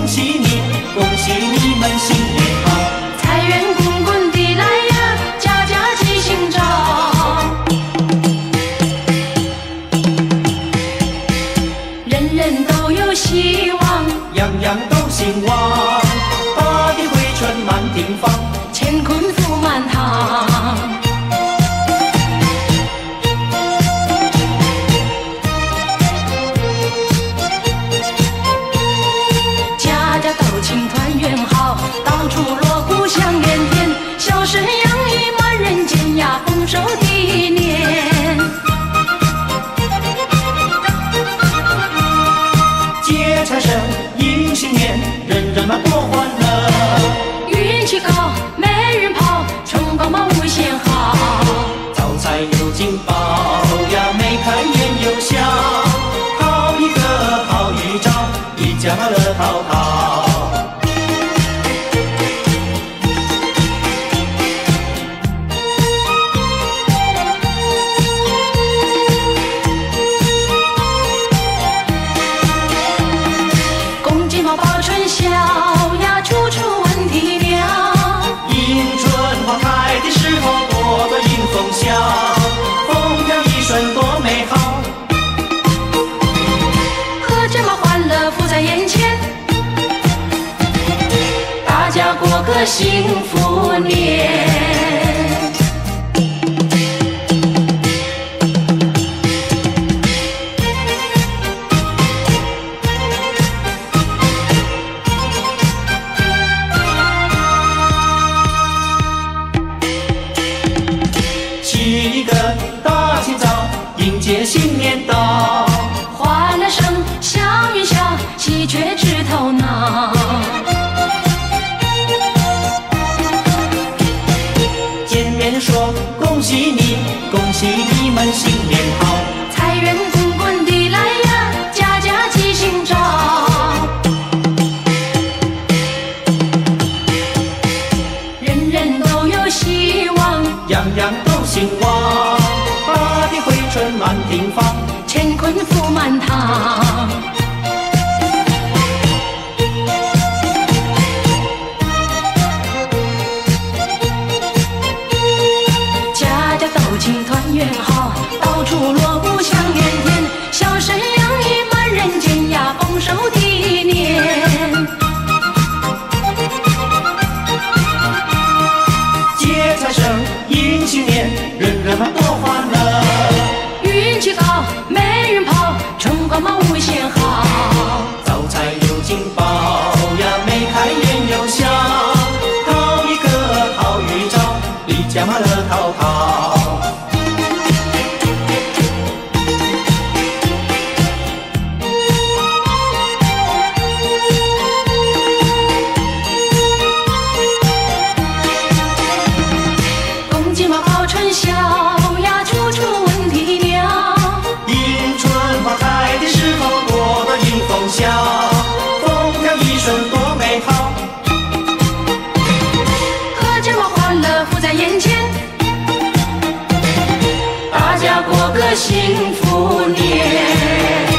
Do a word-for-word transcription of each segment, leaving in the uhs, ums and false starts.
喜你，恭喜你们新年好！ 财源滚滚地来呀，家家吉星照。人人都有希望， 样样都兴旺，大地回春满庭芳， 乾坤福满堂。家家都庆团圆好，到处锣鼓响连天，笑声洋溢满人间呀，丰收第一年。 接财神迎新年，人人们多欢乐。 运气高，没人跑，冲光芒无限好。 招财有金宝呀，眉开眼又笑，好一个好预兆，一家乐淘淘。 公鸡毛报春晓呀，处处闻啼鸟。 迎春花开的时候，多多迎风笑，风调一瞬多美好。 和这么欢乐浮在眼前，大家过个幸福年。 起一个大清早，迎接新年到。 欢乐声响云霄，喜鹊枝头闹。 见面说恭喜你，恭喜你们新年好。 财源滚滚地来呀，家家吉星照。人人都有希望， 样样都兴旺，大地回春满庭芳， 乾坤福满堂。家家都庆团圆好，到处锣鼓响连天，笑声洋溢满人间呀，丰收第一年。 接财神迎新年，人人们多欢乐。 运气高，没人跑，冲光芒无限好。 招财有金宝呀，眉开眼又笑，好一个好预兆，一家乐淘淘。 公鸡毛报春晓呀，处处闻啼鸟。 迎春花开的时候，多多迎风笑，风调一瞬多美好。 和这么欢乐浮在眼前，大家过个幸福年。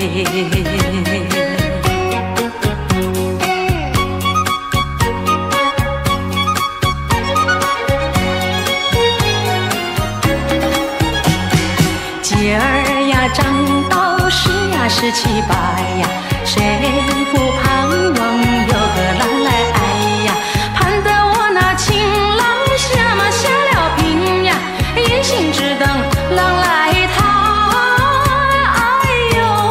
姐儿呀，长到十呀十七八呀，谁不盼望有个郎来爱呀？盼得我那情郎下嘛下了病呀，一心只等郎来讨。哎呦，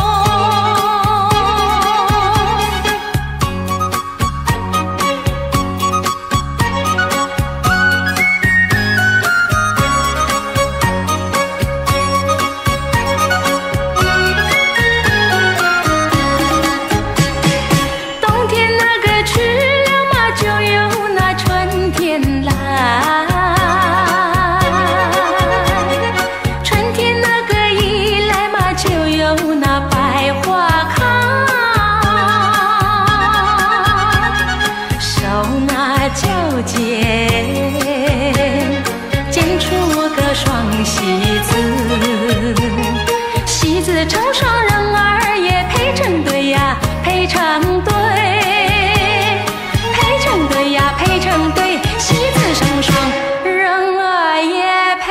冬天那个去了嘛，就有那春天来。春天那个一来嘛，就有那百花开。手拿脚尖，剪出个双喜字，喜字成双，人儿也配成对呀，配成对，配成对呀，配成对，喜字成双，人儿也配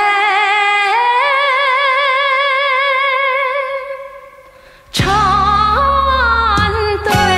成对。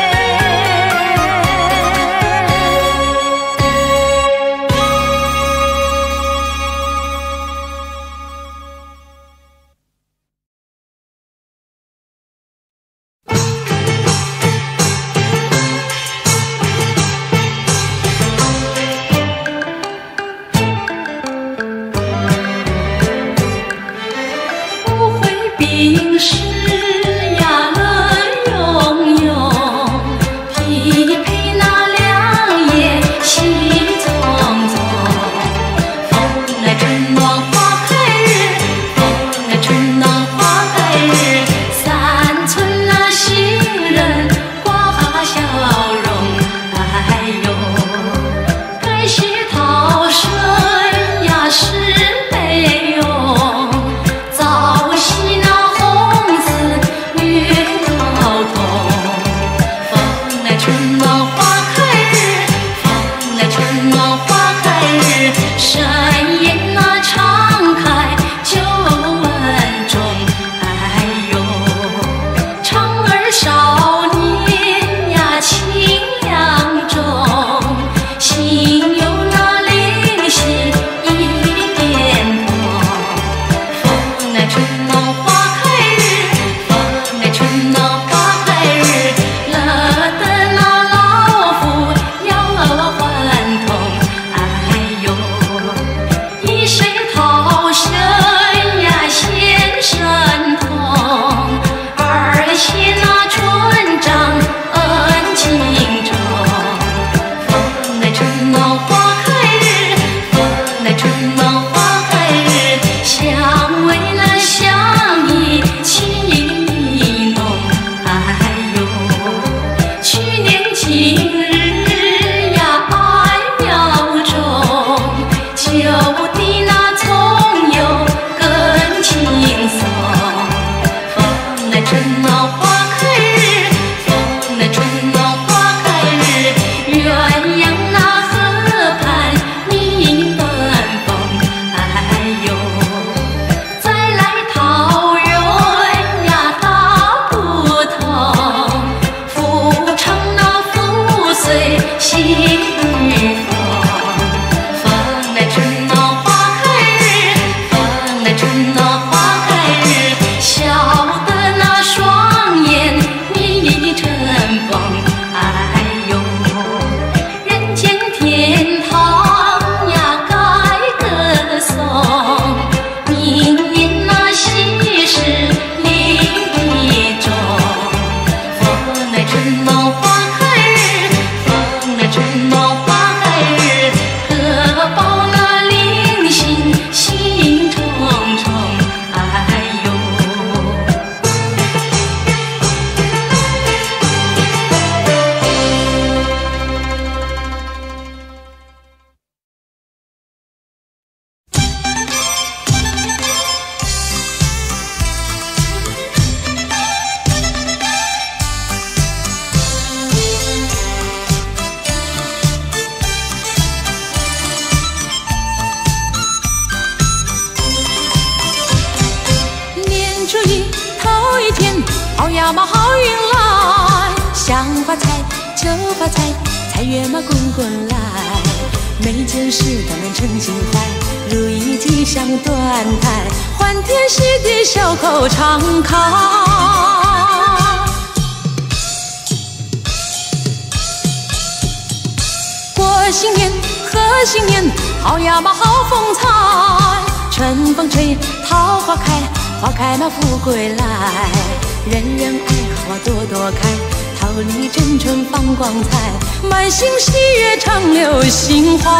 不会冰释呀乐融融，匹配那两叶喜匆匆。风来春暖花开日，风来春暖花开日，三寸那新人挂笑容。哎呦，该是桃水呀是美容，早洗那红丝绿桃红。风来春暖花开日，风来春暖花开日，山烟那常开就稳重。哎呦，长儿少年呀清凉中，心有那灵犀一点通。风来春暖花开日，风来春暖花开日，乐得那老夫要还童。哎呦，一身桃身呀显神通，而且那春章恩情重。风来春暖花开日，风来春暖花开日，香味那香意情浓。哎呦，去年今日呀爱苗种，就地那葱油更轻松。风来春暖花开日，风来春暖花开日，鸳鸯那河畔觅暖风。哎呦，再来桃园呀大不同，富城那富岁喜与风。风来春暖花开日，风来春暖花开日，笑得那双眼迷成风。哎呦，人间天堂呀该歌颂，明年那喜事另一种。风来春暖花开日，风来春暖花开日，荷包那零星心重重。哎呦， 嘛好运来，想发财就发财，财源嘛滚滚来，每件事都能称心怀，如意吉祥端台，欢天喜地笑口常开。过新年贺新年，好呀嘛好风采，春风吹桃花开，花开嘛富贵来，人人爱好多多开，桃李争春放光彩，满心喜悦常流心怀。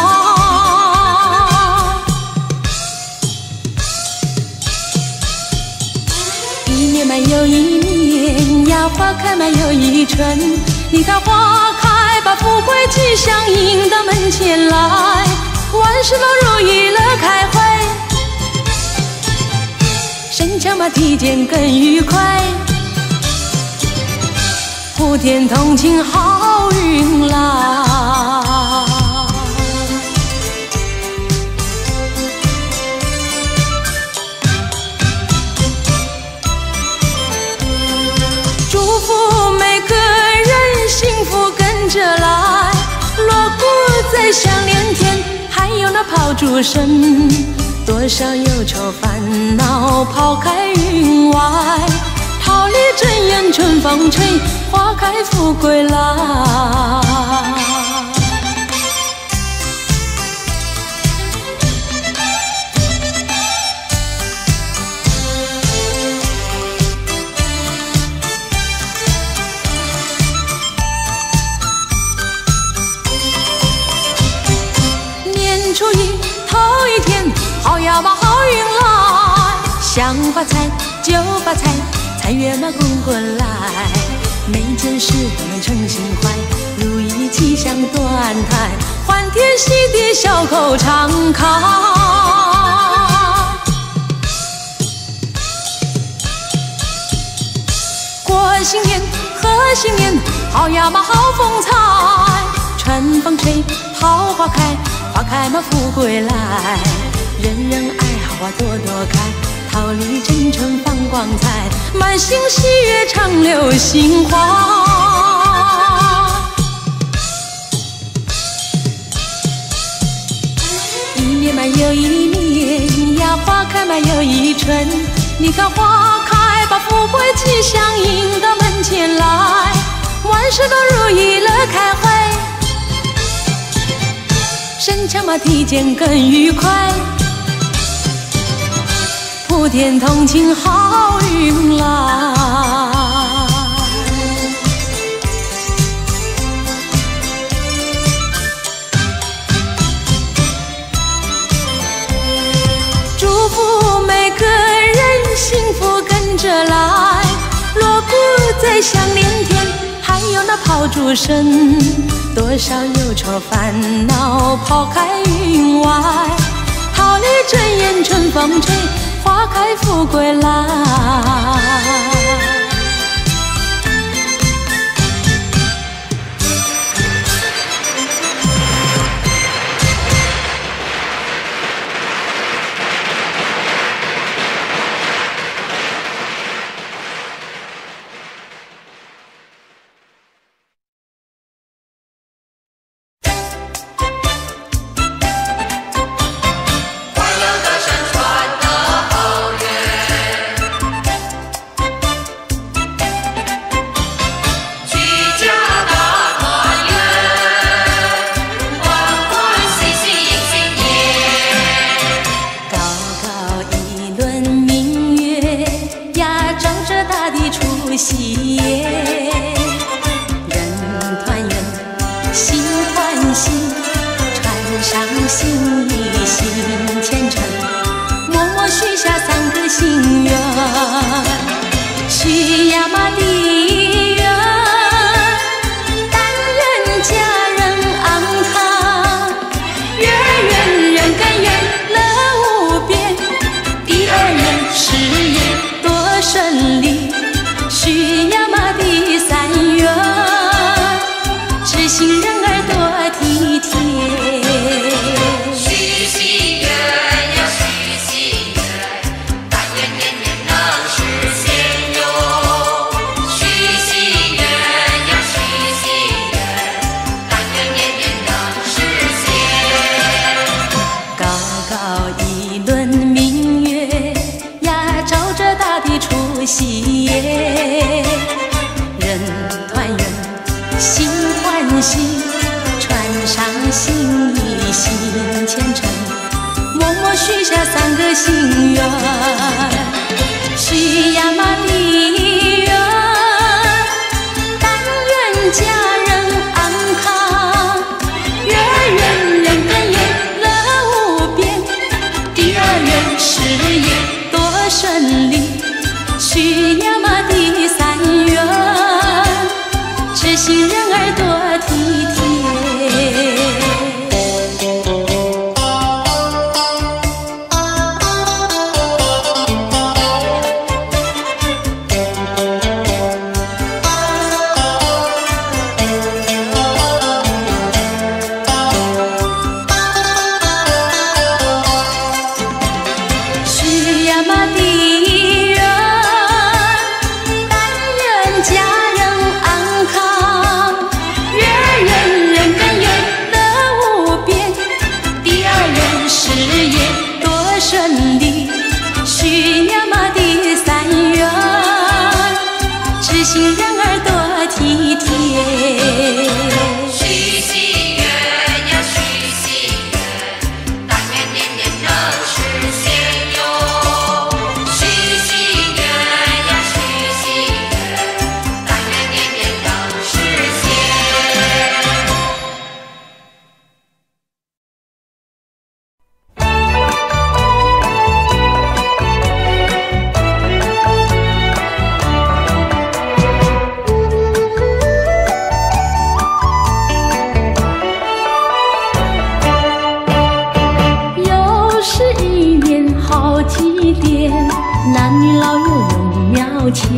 一年嘛又一年呀，花开嘛又一春，你看花开把富贵吉祥迎到门前来，万事都如意乐开怀，身强嘛体健更愉快，普天同庆好运来。祝福每个人幸福跟着来，锣鼓在响连天，还有那炮竹声，多少忧愁烦恼抛开云外，桃李争艳春风吹，花开富贵来。年初一头一天，好呀嘛好运来，想发财就发财，财源嘛滚滚来，每件事都能称心怀，如意吉祥端台，欢天喜地笑口常开。过新年贺新年，好呀嘛好风采，春风吹桃花开，花开嘛富贵来，人人爱好啊多多开，桃李争春放光彩，满心喜悦常流心怀。一年嘛又一年呀，花开嘛又一春，你看花开把富贵吉祥迎到门前来，万事都如意乐开怀，身强嘛体健更愉快，普天同庆好运来。祝福每个人幸福跟着来，锣鼓在响连天，还有那炮竹声，多少忧愁烦恼抛开云外，桃李争艳春风吹，花开富贵来。喜悦，人团圆，心欢喜，穿上新衣心虔诚，默默许下三个心愿，许呀嘛的愿，但愿家人安康，月圆人更圆，乐无边，第二愿事业多顺利，许呀嘛的三愿，知心人儿多体贴。 许心愿呀许心愿，但愿年年能实相信一心虔诚，默默许下三个心愿，许呀嘛的愿，但愿家人安康，月圆人人也乐无边，第二愿事业多顺利，许呀嘛的三愿，知心人儿多体贴。许呀嘛的愿，但愿家人安康，月圆人人也乐无边，第二愿事业多顺利，许呀嘛的三愿，知心人儿多体贴。 许心愿呀，许心愿，但愿年年能实现哟。许心愿呀，许心愿，但愿年年能实现。 又是一年好祭典，男女老幼入庙前，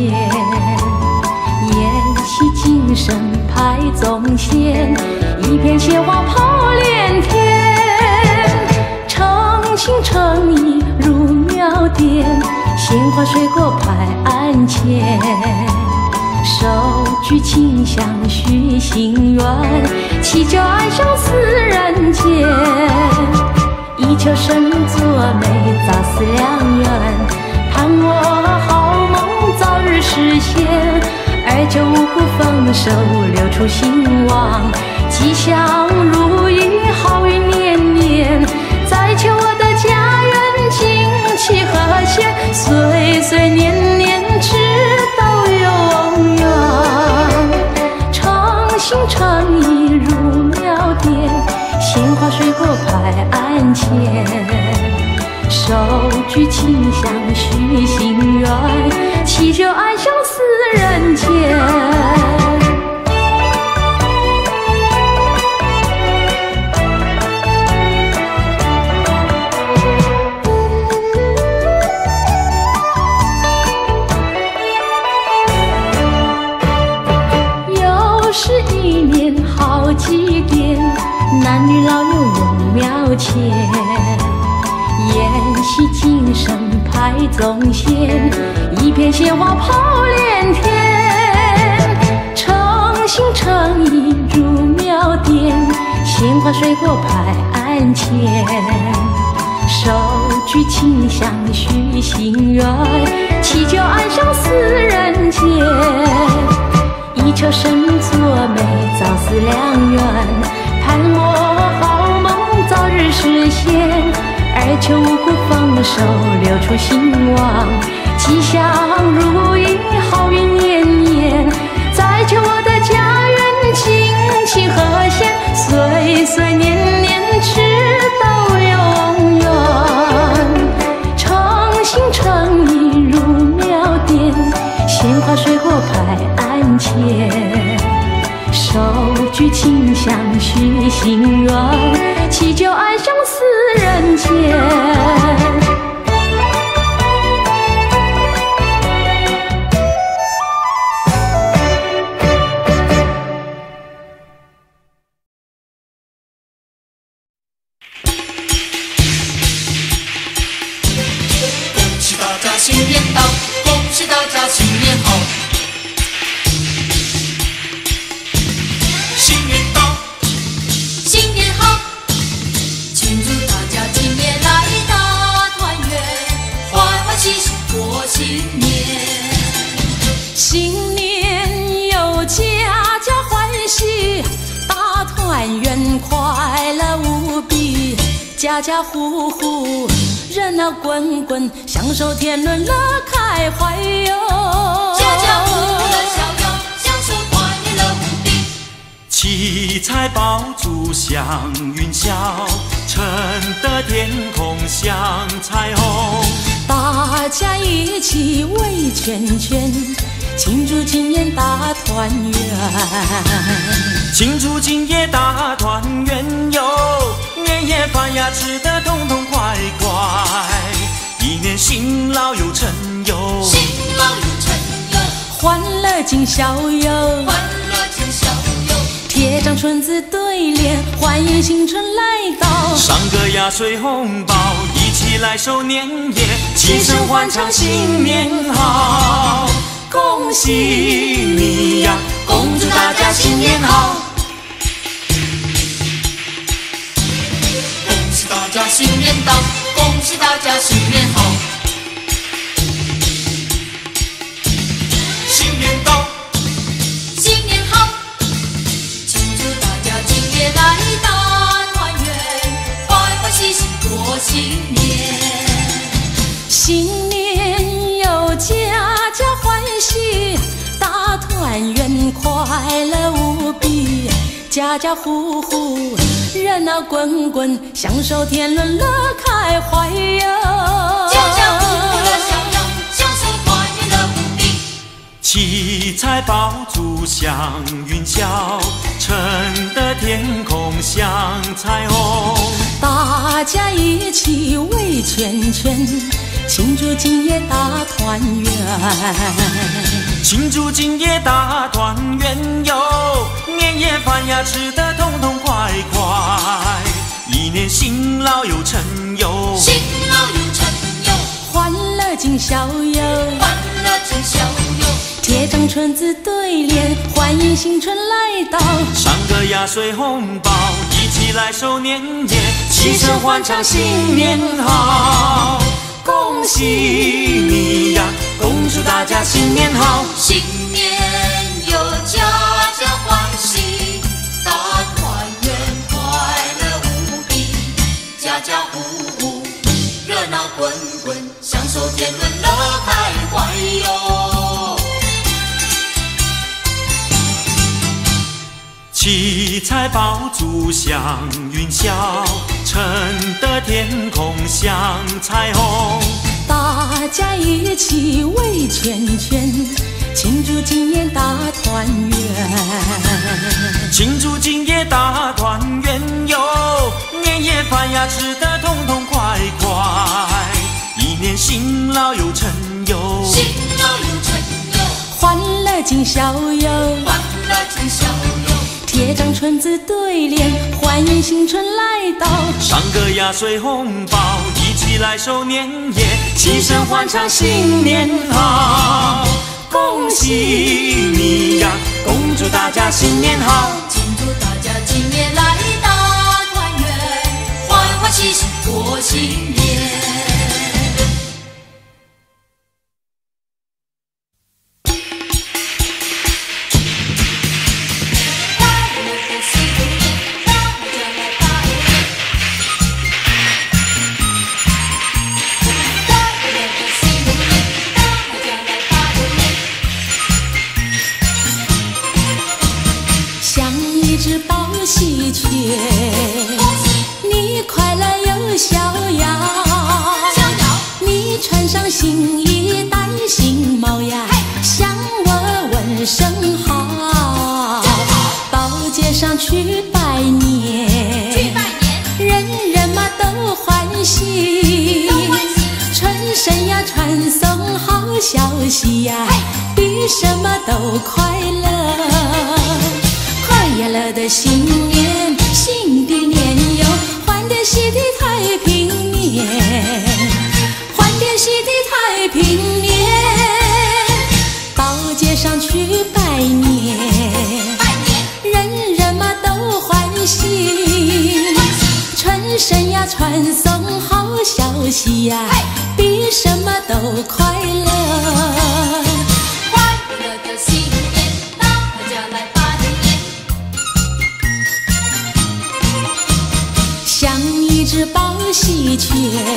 宴席精神排宗宪，一片鲜花炮连天，诚心诚意入庙殿，鲜花水果排案前，手举清香许心愿，祈求安享四人间，一求神作美早思良缘，盼我好梦早日实现，二求五谷丰收六畜兴旺，吉祥如意好运年年，再求我的家园景气和谐，岁岁年年直到永远，诚心诚意入庙殿，鲜花水果排案前，手举清香许心愿，祈求安享四人间。又是一年好祭典，男女老幼入庙前，宴席精神排宗宪，一片鲜花炮连天，诚心诚意入庙殿，鲜花水果排案前，手举清香许心愿，祈求安享四人间，一求神作美早思良缘，盼我好梦早日实现，二求五谷丰收六畜兴旺，吉祥如意好运年年，再求我的家园景气和谐，岁岁年年直到永远，诚心诚意入庙殿，鲜花水果排案前，手举清香许心愿，祈求安享四人间。 恭喜大家新年到，恭喜大家新年好，新年到， 新年好，庆祝大家今年来大团圆，欢欢喜喜过新年。新年有家家欢喜，大团圆快家家户户热闹滚滚，享受天伦乐开怀哟。 家家户户乐逍遥，享受团圆乐无比。 七彩爆竹祥云霄，晨的天空像彩虹。 大家一起围圈圈，庆祝今年大团圆。 庆祝今夜大团圆哟，年夜饭呀吃得痛痛快快，一年辛劳又成哟， 辛劳又成哟， 欢乐今宵哟， 欢乐今宵哟。 贴张春字对联，欢迎新春来到。 上个压岁红包，一起来守年夜，齐声欢唱新年好。恭喜你呀，恭祝大家新年好。 恭喜大家新年到，恭喜大家新年好。 新年到， 新年好，庆祝大家今夜来大团圆，欢欢喜喜过新年。 新年有家家欢喜，大团圆快乐无比，家家户户热闹滚滚，享受天伦乐开怀哟。 家家户户乐逍遥，享受团圆乐无比。 七彩爆竹祥云霄，晨的天空像彩虹。 大家一起围圈圈，庆祝今夜大团圆。 庆祝今夜大团圆哟，年夜饭呀吃得痛痛快快，一年辛劳又成哟， 辛劳又成哟， 欢乐今宵哟， 欢乐今宵哟。 贴张春字对联，欢迎新春来到。 上个压岁红包，一起来守年夜，齐声欢唱新年好。恭喜你呀，恭祝大家新年好。 新年有家家欢喜，大团圆快乐无比，家家户户热闹滚滚，享受天伦乐开怀哟。 七彩爆竹祥云霄，晨的天空像彩虹。 大家一起围圈圈，庆祝今年大团圆。 庆祝今夜大团圆哟，年夜饭呀吃得痛痛快快，一年辛劳又成哟， 辛劳又成哟， 欢乐今宵哟， 欢乐今宵哟。 贴张春字对联，欢迎新春来到。 上个压岁红包，一起来守年夜，齐声欢唱新年好。恭喜你呀，恭祝大家新年好。 庆祝大家今年来大团圆，欢欢喜喜过新年。 喜鹊，你快乐又逍遥，你穿上新衣戴新帽呀，向我问声好。到街上去拜年，人人嘛都欢喜，春神呀传送好消息呀，比什么都快乐。快乐的新年，新的年哟，欢天喜地太平年，欢天喜地太平年。到街上去拜年，人人嘛都欢喜，春神呀传送好消息呀，比什么都快乐。 快乐的新年，大家来拜年。 相遇一只宝喜鹊，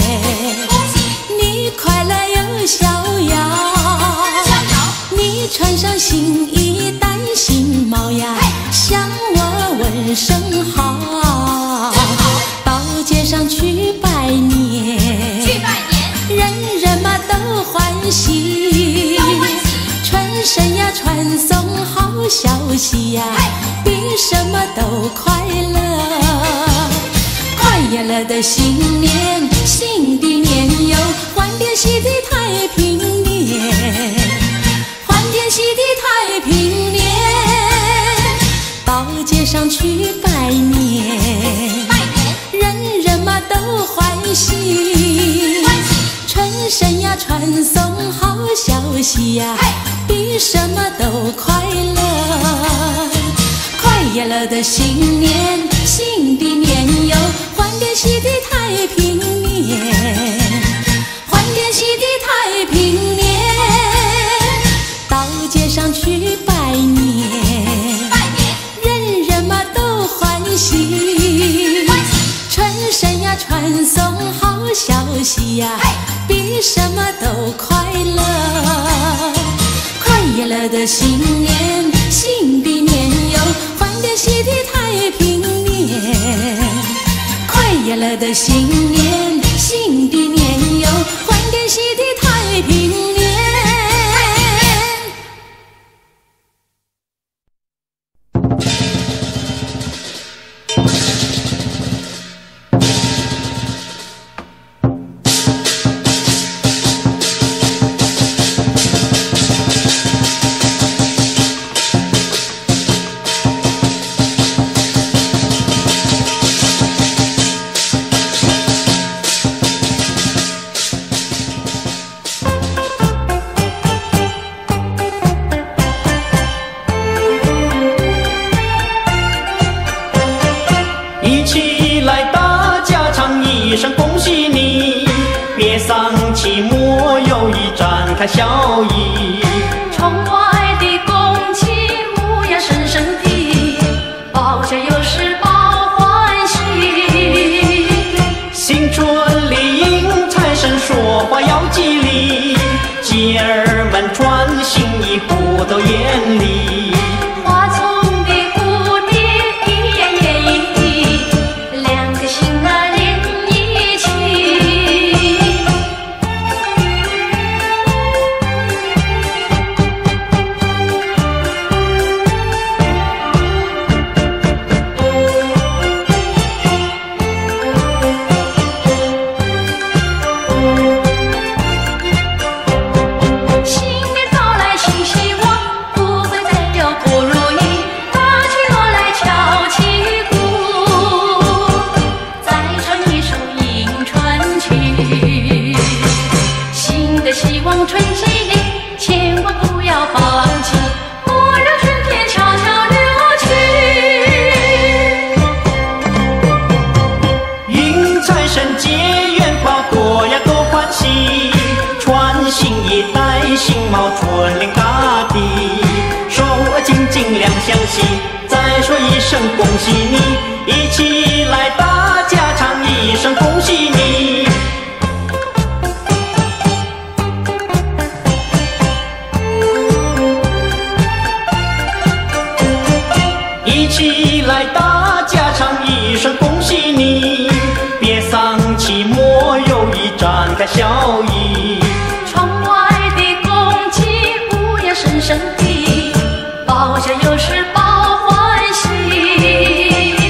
你快乐又逍遥。你穿上新衣戴新帽呀，向我问声好。到街上去拜年，人人嘛都欢喜。春神呀传送好消息呀，比什么都快乐。快乐的新年，新的年又欢天喜地太平年，欢天喜地太平年。到街上去拜年，人人嘛都欢喜。春神呀传送好消息呀，比什么都快乐。快乐的新年，新的年又欢天喜地太平年，欢天喜地太平年。到街上去拜年，人人嘛都欢喜。春神呀传送好消息呀，比什么都快乐。快乐的新年，新的年又欢天喜地太平年，快乐的新年，新的年又欢天喜地太平年。 笑意， 窗外的公鸡母呀声声啼，报家有事报欢喜。 新春里迎财神说话要吉利，姐儿们穿新衣不都艳丽。 花丛的蝴蝶一言也一滴，两个心儿连一起。春季里千万不要放弃，莫让春天悄悄流去。迎财神结缘报，多呀多欢喜，穿新衣戴新帽，春临大地，手握紧紧两相惜。再说一声恭喜你，一起来大家唱一声恭喜你。一起来，大家唱一声恭喜你，别丧气，莫犹豫，展开笑意。 窗外的公鸡母呀声声啼，报家有事报欢喜。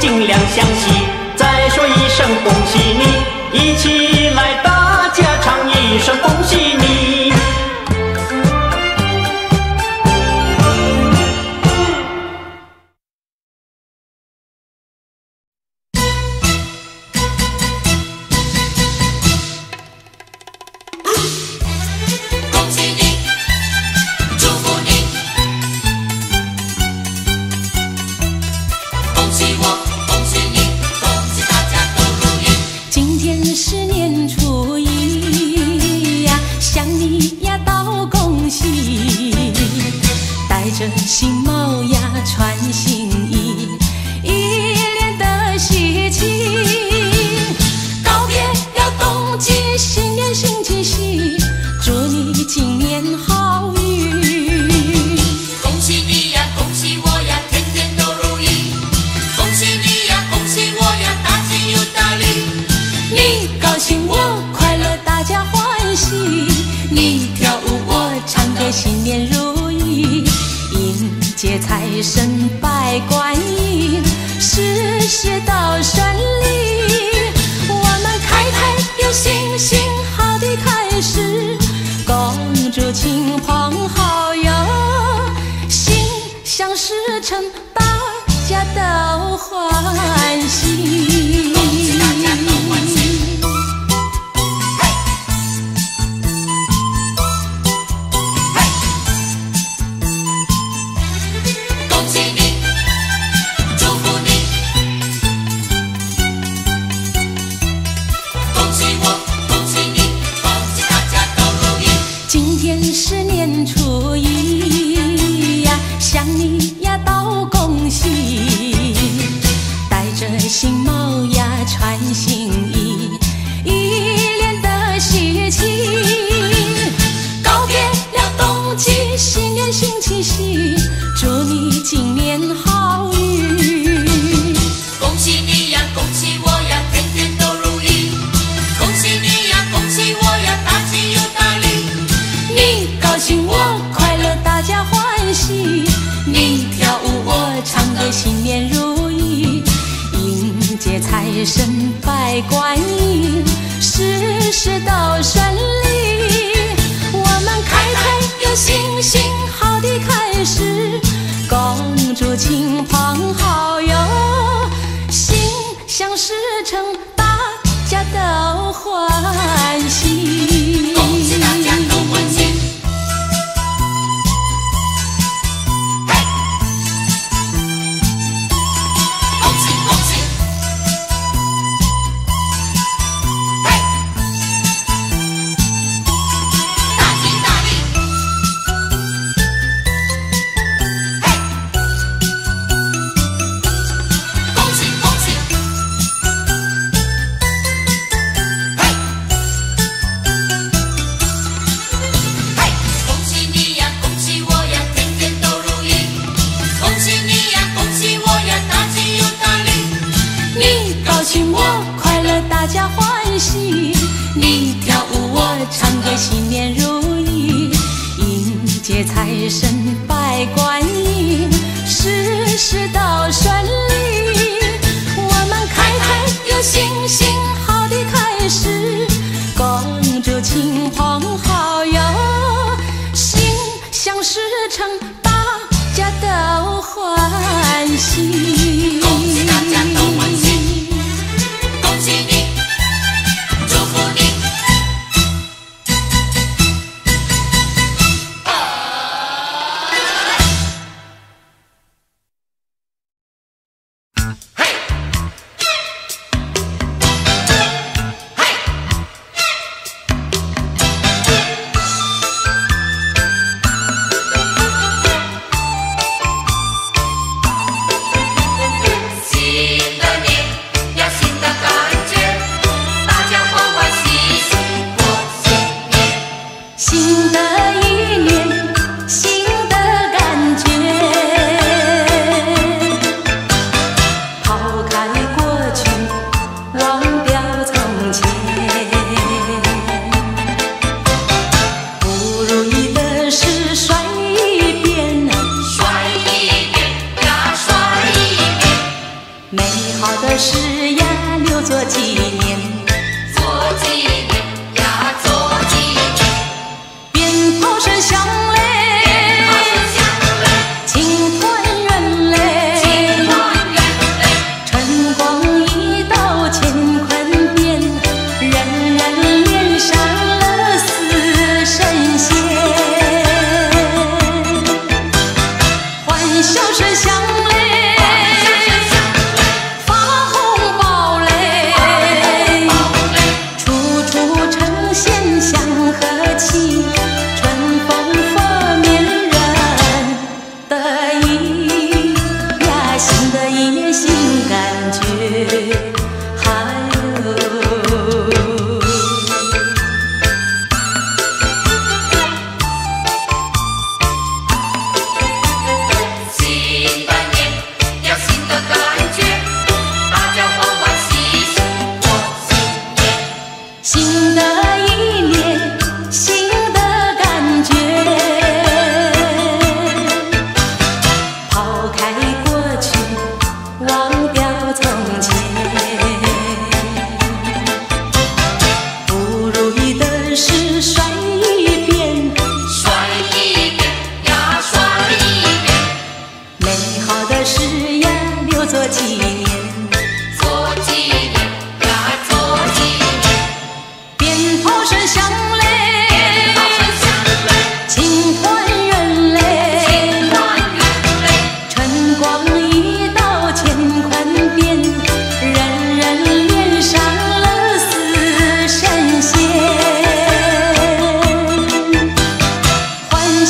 尽量相惜。再说一声恭喜你，一起来大家唱一声恭喜你。 新帽呀，穿新衣，一脸的喜气。告别了冬季，新年新气息，祝你今年好运。 恭喜你呀，恭喜我呀，天天都如意。恭喜你呀，恭喜我呀，大吉又大利。 你高兴我快乐，大家欢喜。你跳舞我唱歌，新年如意。接财神拜观音，事事都顺利。我们开开又新新好的开始，恭祝亲朋好友心想事成，大家都欢喜。 恭喜大家都欢喜。 是年初一呀，向你呀道恭喜，戴着新帽呀，穿新衣，一脸的喜气。告别了冬季，新年新气息，祝你今年好运。 恭喜你呀，恭喜我呀，天天都如意。恭喜你呀，恭喜我呀，大吉又大利。 你高兴我快乐，大家欢喜。你跳舞我唱歌，新年如意。迎接财神拜观音，事事都顺利。我们开开又新新好的开始，恭祝亲朋好友心想事成，大家都欢喜。 恭喜大家都欢喜。 大家欢喜，你跳舞我唱歌，新年如意。迎接财神拜观音，事事都顺利。我们开开又新新好的开始，恭祝亲朋好友心想事成，大家都欢喜。 恭喜大家都欢喜。恭喜你，祝福你。嘿，嘿，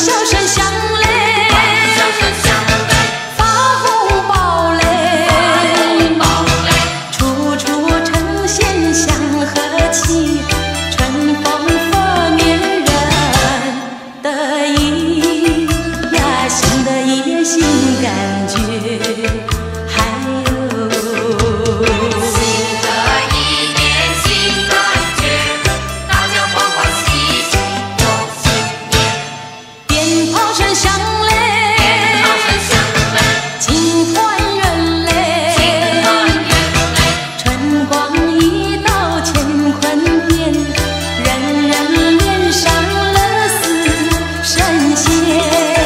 笑声响嘞， 笑声响嘞， 发红包嘞，处处呈现祥和气，春风拂面人得意呀，新的一年新感觉，还有新的一年新感觉，大家欢欢喜喜过新年。 鞭炮声响嘞， 鞭炮声响嘞， 庆团圆嘞， 庆团圆嘞， 春光一道乾坤变，人人脸上乐似神仙。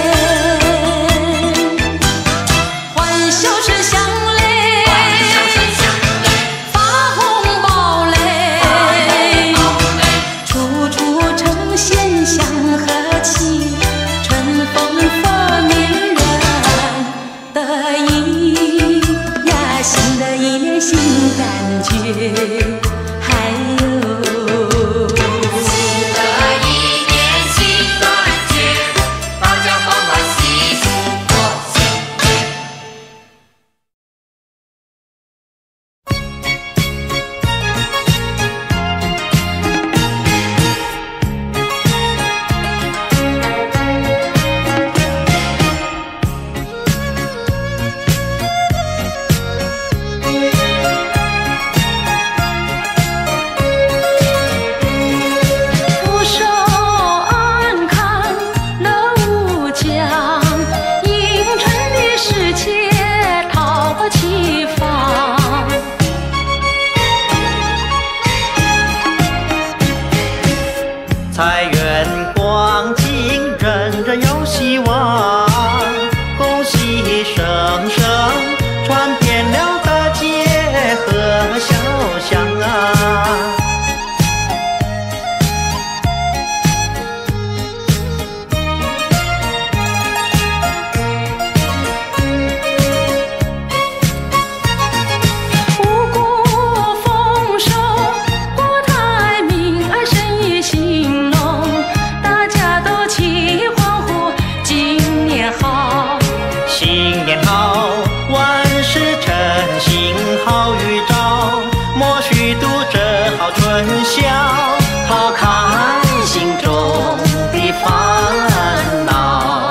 欢笑声响嘞， 笑声响嘞， 发红包嘞，处处呈现祥和气，春风拂面人得意呀，新的一年新感觉，还有新的一年新感觉，大家欢欢喜喜过新年。 福寿安康乐无疆，迎春的时节桃花齐放。 财源广进，人人有希望。恭喜声声传遍了大街和小巷啊！ 五谷丰收，国泰民安，生意兴隆，大家都齐欢呼，今年好。 新年好，万事称心，好预兆，莫虚度这好春宵，抛开心中的烦恼。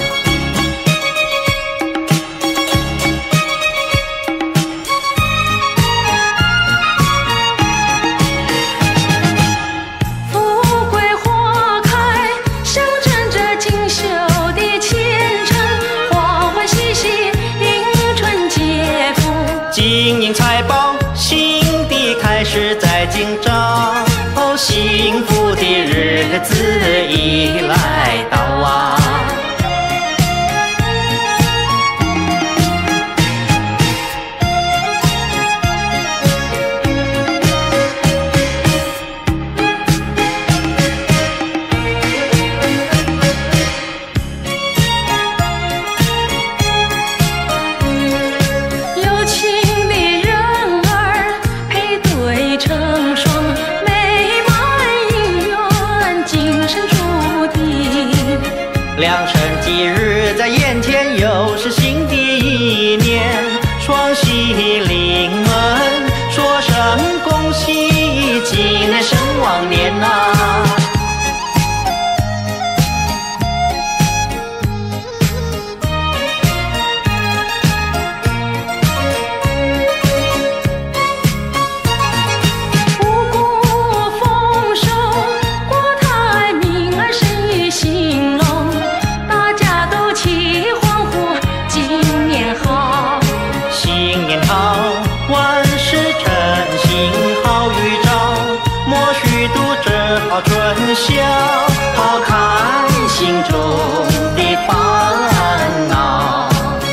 富贵花开，象征着锦绣的前程，欢欢喜喜迎春接福。 金银财宝，新的开始在今朝，哦，幸福的日子已来到啊！ 有情的人儿配对成双，美满姻缘今生注定。 良辰吉日在眼前，又是新的一年，双喜临门，说声恭喜，今年生旺年啊！ 五谷丰收，国泰民安，生意兴隆，大家都齐欢呼，今年好。 新年好，万事称心，好预兆，莫虚度这好春宵，抛开心中的烦恼。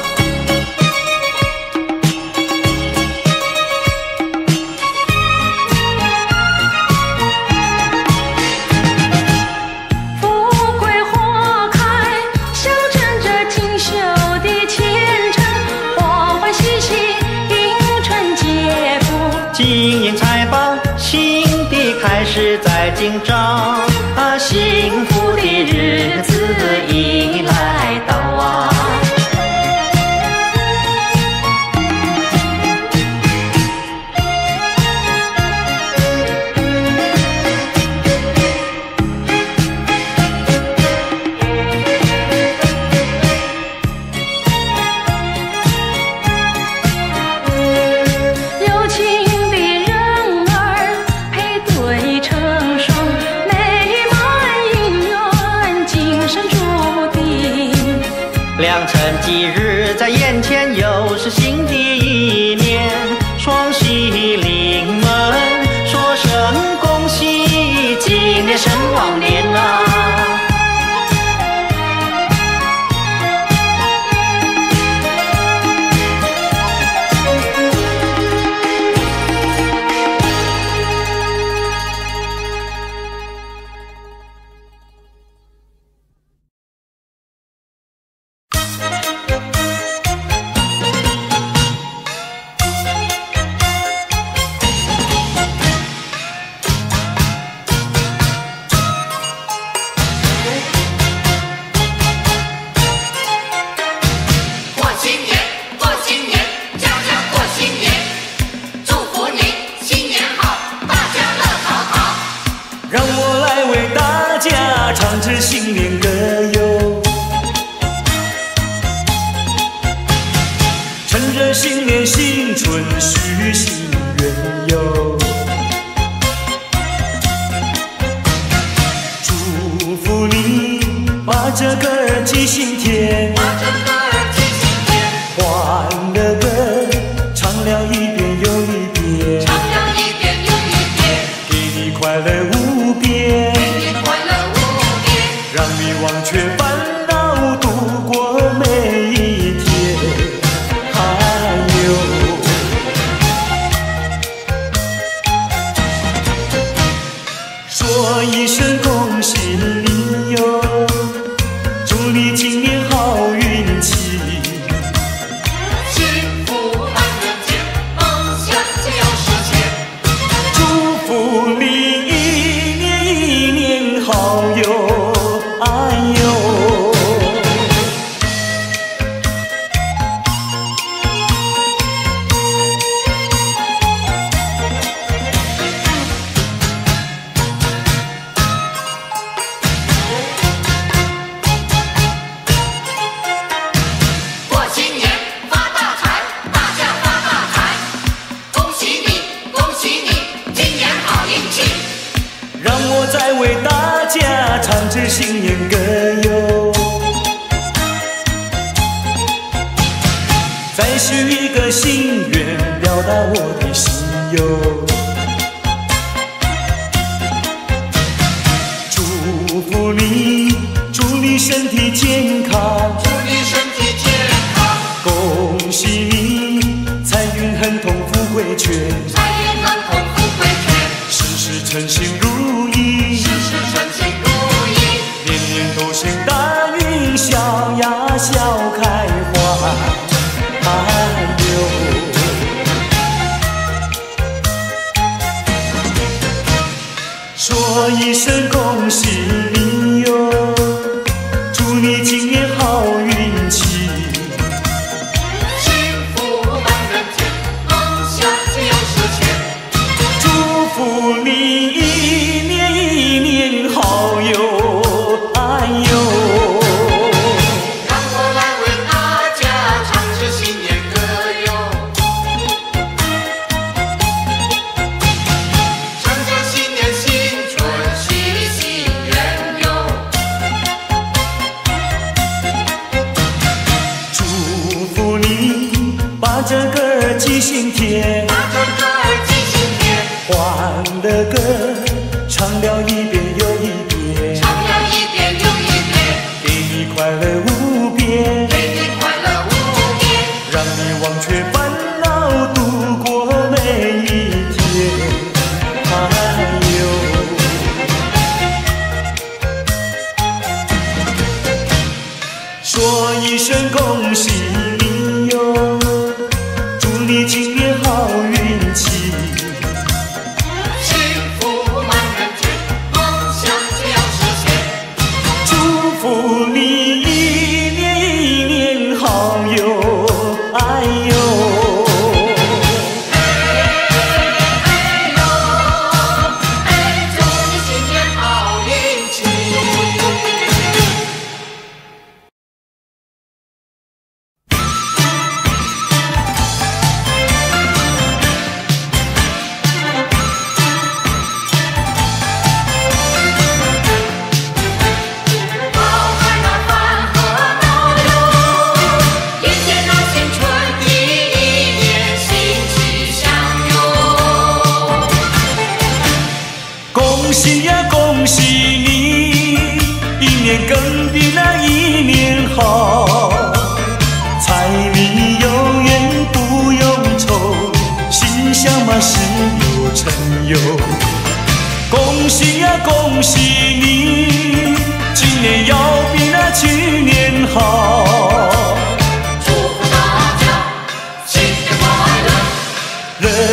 富贵花开，象征着锦绣的前程，欢欢喜喜迎春接福。 金银财宝，新的开始在今朝，啊，幸福的日子已良辰吉日在眼前，又是新的一年，双喜临门，说声恭喜，今年生旺年啊！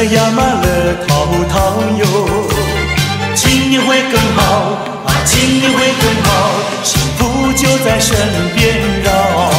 呀嘛乐淘淘哟，今年会更好啊，今年会更好，幸福就在身边绕。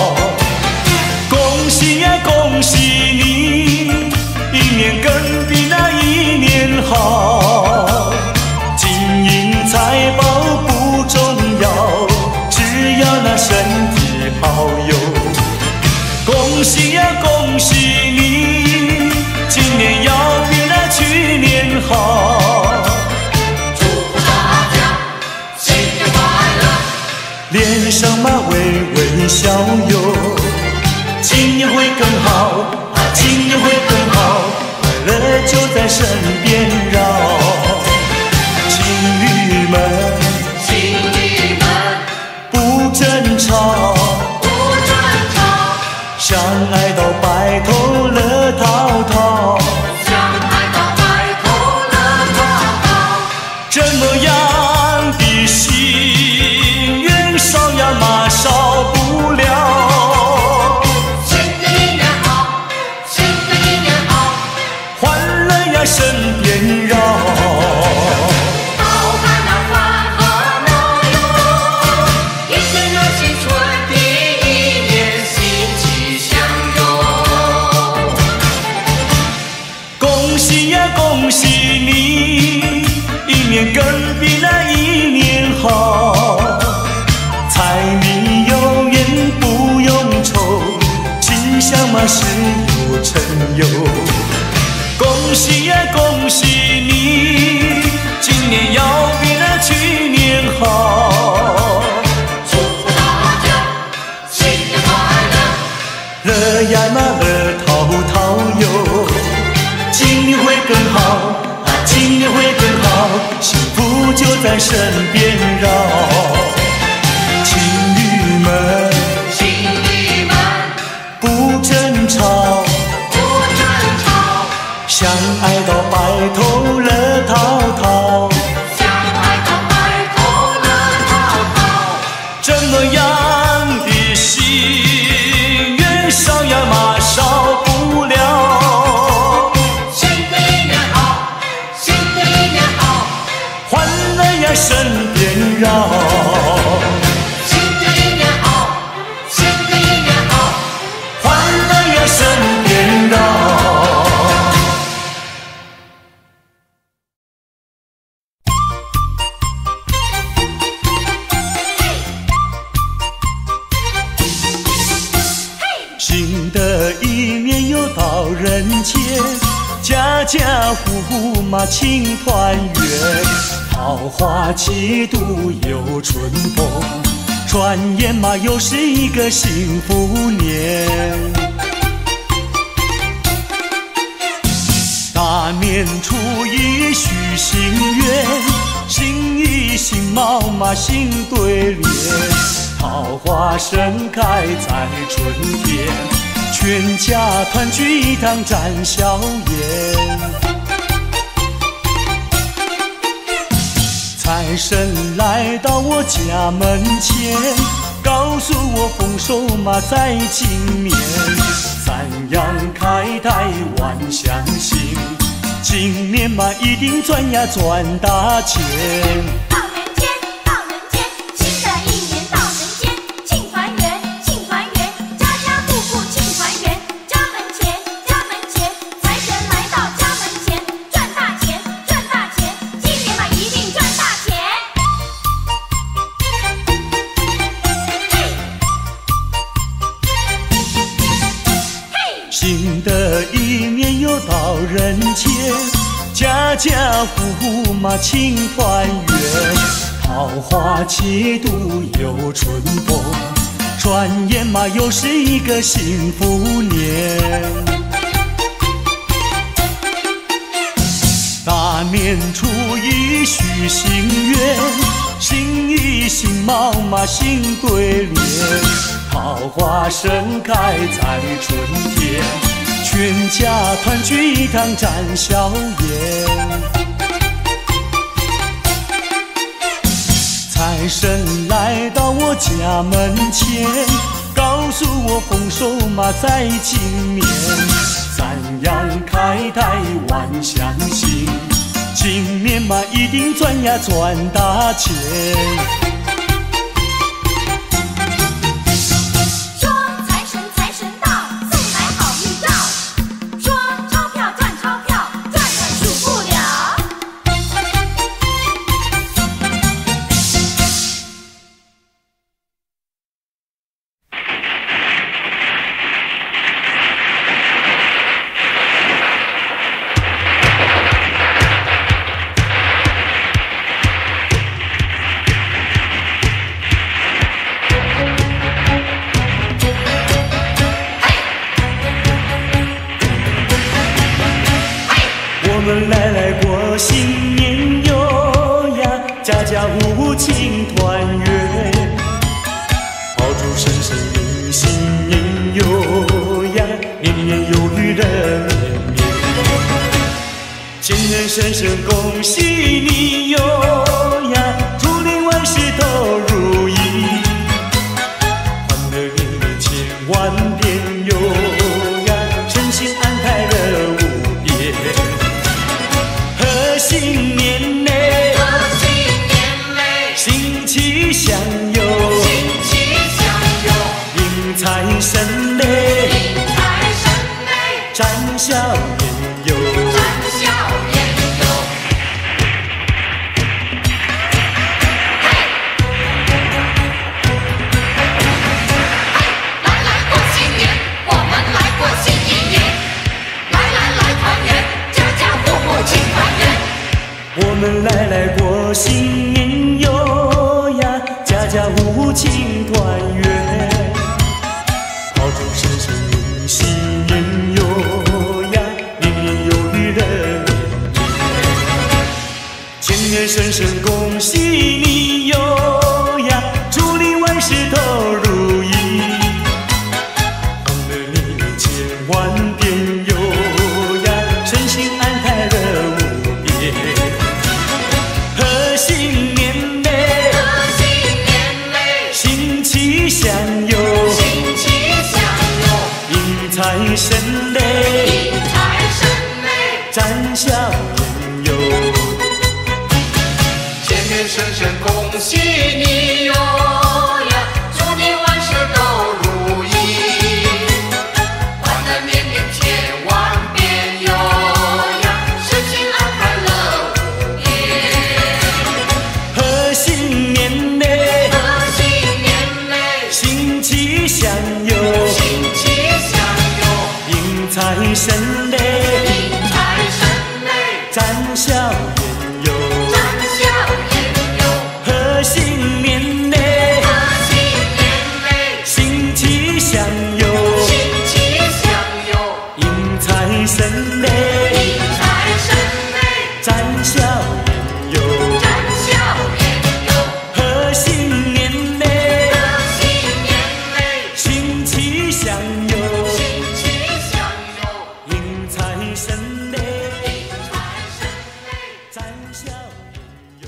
恭喜呀恭喜你，一年更比那一年好。金银财宝不重要，只要那身体好哟。恭喜呀恭喜你，今年要比那去年好。 祝福大家新年快乐， 脸上嘛微微笑哟，今年会更好啊，今年会更好，快乐就在身边绕。情侣们， 情侣们不争吵， 不争吵， 相爱到白头乐淘淘。 相爱到白头乐淘淘。 这么样的心愿少呀嘛少不了。 新的一年好，新的一年好， 欢乐呀身边绕。 好看那欢和乐哟，一天热新春的一年新气象哟。 恭喜呀恭喜你，一年更比那一年好。柴米油盐不用愁，吉祥嘛事有成哟。恭喜呀恭喜你，今年要比那去年好。 祝福大家新年快乐， 乐呀嘛乐淘淘哟，今年会更好啊，今年会更好，幸福就在身边绕。情侣们情侣们不争吵， 不争吵， 相爱到白头乐淘淘。 相爱到白头乐淘淘。 这么样的心愿少呀嘛少不了。 新的一年好，新的一年好， 欢乐呀身边绕。 新的一年好，新的一年好， 欢乐呀身边绕。新的一年又到人间，家家户户嘛庆团圆，桃花齐度又春风，转眼嘛又是一个幸福年。大年初一许心愿，心意心貌嘛心对联，桃花盛开在春天，全家团聚一堂展笑颜。财神来到我家门前，告诉我丰收嘛在今年，三阳开泰万象兴，今年嘛一定赚呀赚大钱。 到人间，到人间，新的一年到人间，庆团圆，庆团圆，家家户户庆团圆，家门前，家门前，财神来到家门前，赚大钱，赚大钱，今年嘛一定赚大钱。嘿， 新的一年又到人间，家家户户嘛庆团圆，桃花齐度又春风，转眼嘛又是一个幸福年。大年初一许心愿，心意心貌嘛心对联，桃花盛开在春天，全家团聚一堂展笑颜。财神来到我家门前，告诉我丰收嘛在今年， 赞扬开台万象兴，今年嘛一定赚呀赚大钱。我们来来过新年哟呀，家家户户庆团圆，炮竹声声迎新年哟呀，年年有余人绵绵。前人声声恭喜你哟呀，祝你万事都如意，欢乐年年千万遍哟呀，身心安泰乐无边。新年嘞， 贺新年嘞， 新气象哟， 新气象哟， 迎财神嘞， 迎财神嘞， 展笑颜哟， 展笑颜哟。嘿，来来过新年，我们来过新一年，来来来团圆，家家户户庆团圆。 我们来来过新年哟呀，家家户户庆团圆，炮竹声声迎新年哟呀，年年有余人绵绵。前年声声恭喜你哟呀，祝你万事都如意，欢乐年年千万遍哟呀，身心安泰乐无边。贺新年嘞， 贺新年嘞， 新气象哟， 新气象哟， 迎财神嘞， 迎财神嘞， 展笑颜哟。 前面声声恭喜你哟呀，祝你万事都如意，欢乐年年千万遍哟呀，身心安泰乐无边。 贺新年嘞， 贺新年嘞， 新气象哟， 新气象哟， 迎财神嘞， 迎财神嘞， 展笑颜哟。 展笑颜哟。 贺新年嘞， 贺新年嘞， 新气象哟， 新气象哟， 迎财神嘞， 迎财神嘞， 展笑颜哟。 展笑颜哟。 贺新年嘞， 贺新年嘞， 新气象哟， 新气象哟， 迎财神嘞， 迎财神嘞， 展笑颜哟。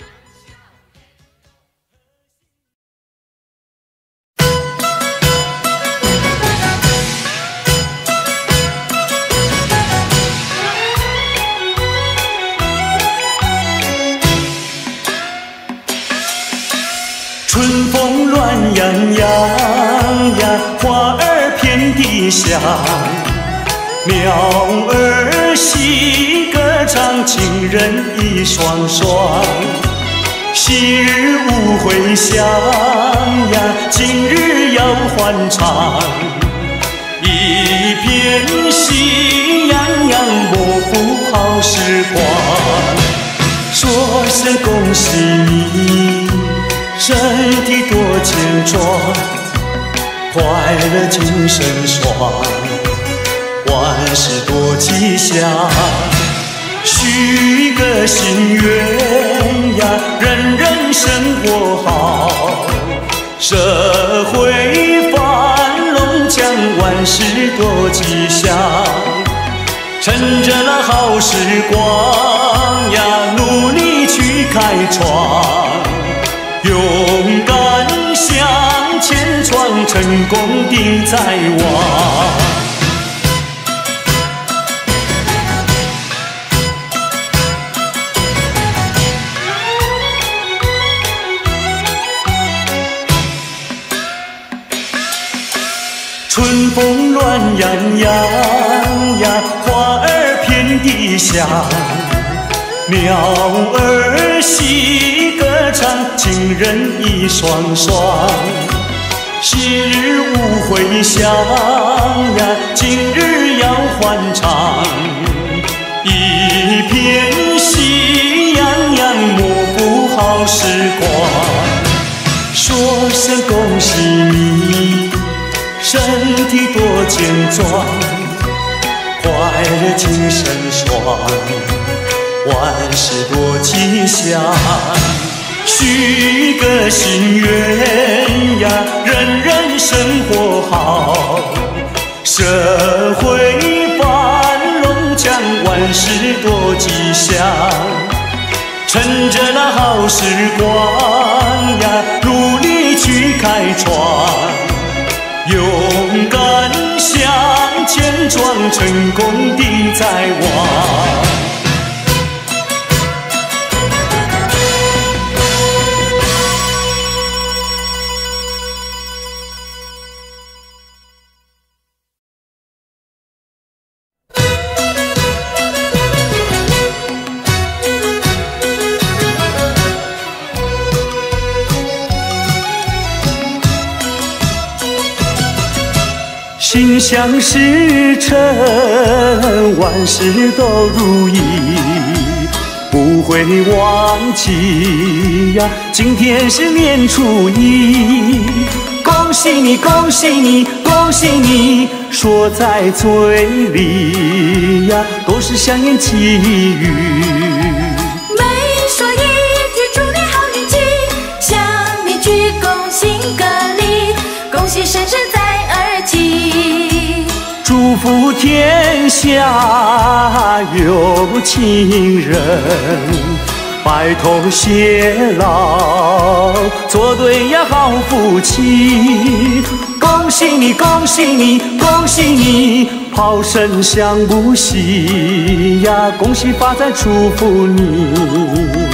春风乱洋洋呀，花儿遍地香，鸟儿戏歌唱，情人一双双。昔日无回响呀，今日要欢唱。一片喜洋洋，模糊好时光。说声恭喜你，身体多健壮，快乐精神爽，万事多吉祥。许个心愿呀，人人生活好，社会繁荣，将万事多吉祥。趁着那好时光呀，努力去开创，勇敢向前闯，成功定在望。 春风乱洋洋呀，花儿遍地香，鸟儿戏歌唱，情人一双双。昔日无回响呀，今日要欢唱。一片喜洋洋，莫负好时光。说声恭喜你，身体多健壮，快乐精神爽，万事多吉祥。许个心愿呀，人人生活好，社会繁荣强，万事多吉祥。趁着那好时光呀，努力去开创，勇敢向前闯，成功的在望。心想事成，万事都如意，不会忘记呀，今天是年初一。恭喜你，恭喜你，恭喜你，说在嘴里呀，都是香烟气语。 每说一句祝你好运气，向你鞠躬行个礼，恭喜生生在耳际。 祝福天下有情人，白头偕老，做对呀好夫妻。恭喜你，恭喜你，恭喜你，炮声响不息呀，恭喜发财，祝福你。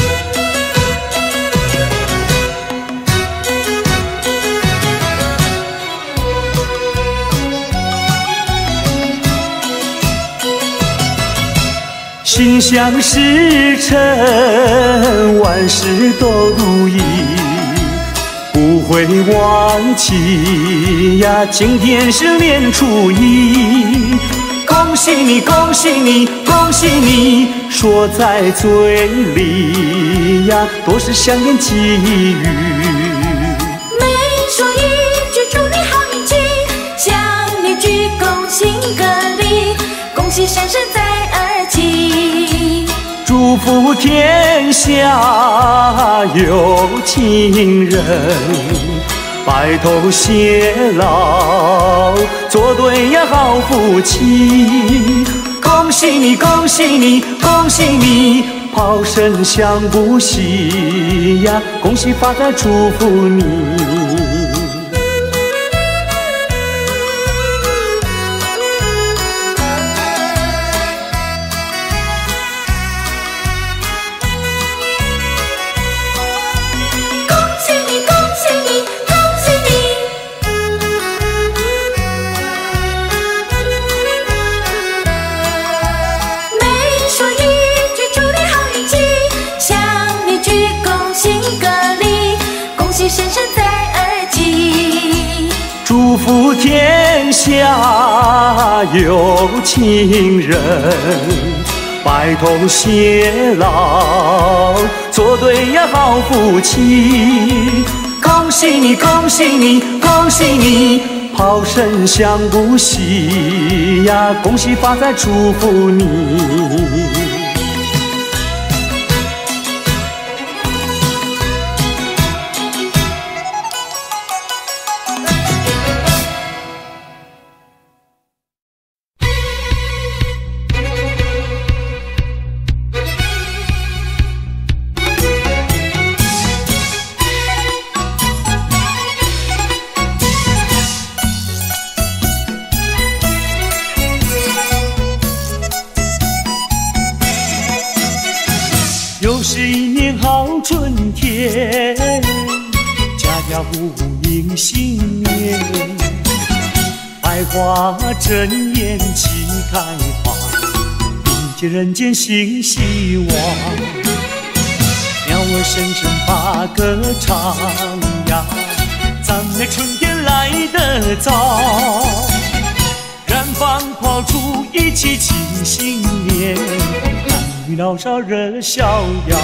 心想事成，万事都如意，不会忘记呀，今天是年初一。恭喜你，恭喜你，恭喜你，说在嘴里呀，都是香烟气语。 每说一句祝你好运气，向你鞠躬行个礼，恭喜生生在耳际。 祝福天下有情人，白头偕老，做对呀好夫妻。恭喜你，恭喜你，恭喜你，炮声响不息呀，恭喜发财，祝福你。祝福天下有情人，白头偕老，做对呀好夫妻。恭喜你，恭喜你，恭喜你，炮声响不息呀，恭喜发财，祝福你。又是一年好春天，家家户户迎新年。 百花争艳齐开花，迎接人间新希望。鸟儿声声把歌唱呀，赞美春天来得早。燃放炮竹，一起庆新年，男女老少热逍遥。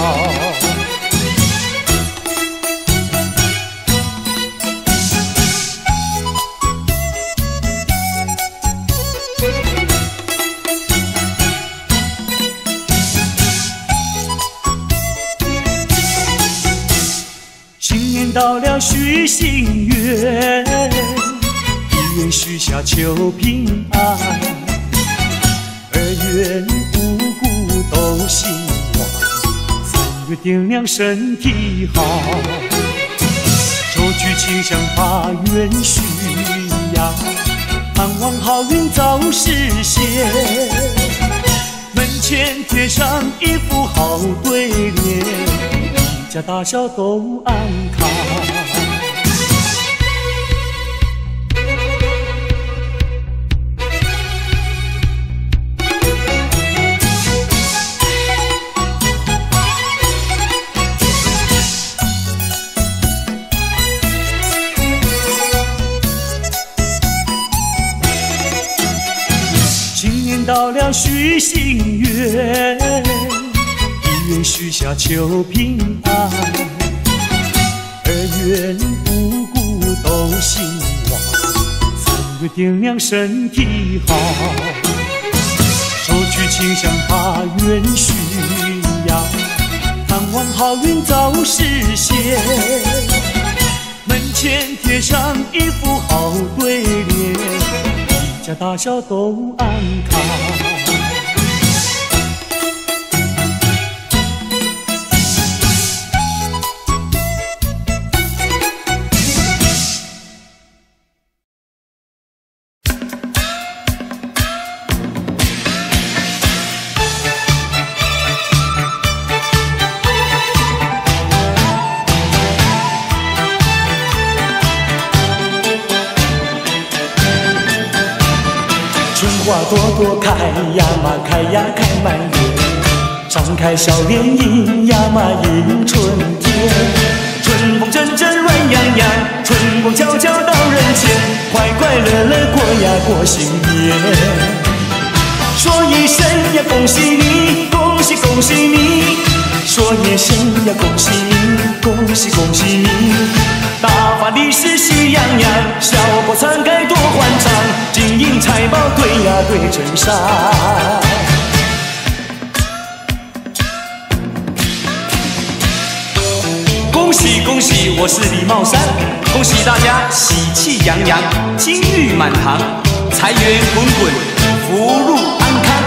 新年到了许心愿，一愿许下求平安，二愿五谷都兴旺，三月点亮身体好。手举清香把愿许呀，盼望好运早实现。门前贴上一副好对联，一家大小都安康。新年到了许心愿，一愿许下求平安，二愿五谷都兴旺，三月点亮身体好。手举清香把愿许呀，盼望好运早实现。门前贴上一副好对联，一家大小都安康。花朵朵开呀嘛，开呀开满园，张开笑脸迎呀嘛迎春天。春风阵阵软洋洋，春光悄悄到人间，快快乐乐过呀过新年。说一声呀恭喜你，恭喜恭喜你，说一声呀恭喜你，恭喜恭喜你。大发利市喜洋洋，笑口常开多欢畅，金银财宝对呀对成山。恭喜恭喜，我是李茂山，恭喜大家喜气洋洋，金玉满堂，财源滚滚，福禄安康。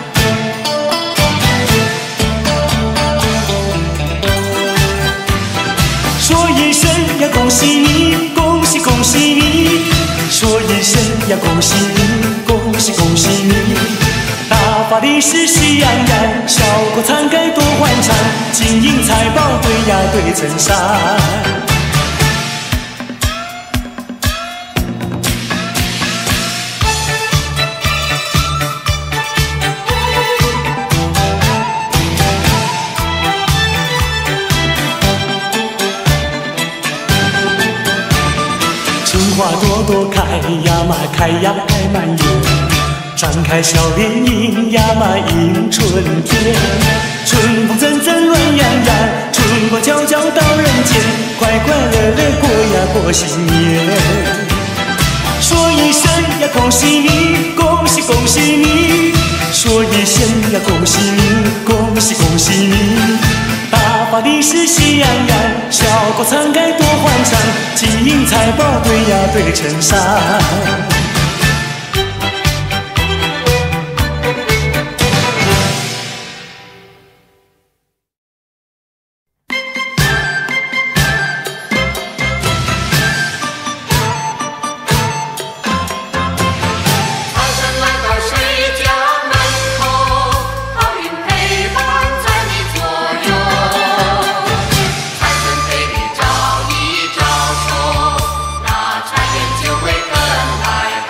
说一声呀恭喜你，恭喜恭喜你，说一声呀恭喜你，恭喜恭喜你。大发利市喜洋洋，笑口常开多欢畅，金银财宝对呀对成山。花朵朵开呀嘛，开呀开满园，张开笑脸迎呀嘛迎春天。春风阵阵软洋洋，春光悄悄到人间，快快乐乐过呀过新年。说一声呀恭喜你，恭喜恭喜你，说一声呀恭喜你，恭喜恭喜你。大发利市喜洋洋，笑口常开多欢畅，金银财宝对呀对成山。 就会跟来。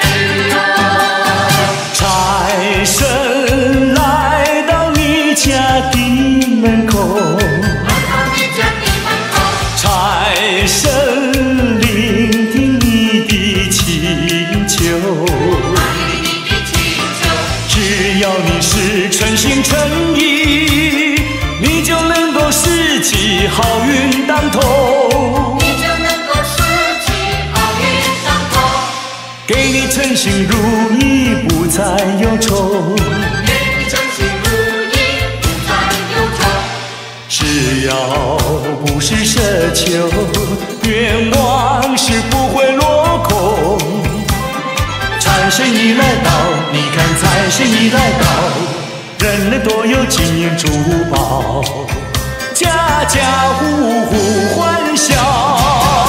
给你称心如意，不再忧愁。 给你称心如意，不再忧愁。 只要不是奢求，愿望是不会落空。财神已来到，你看财神已来到，人人都有金银珠宝，家家户户欢笑。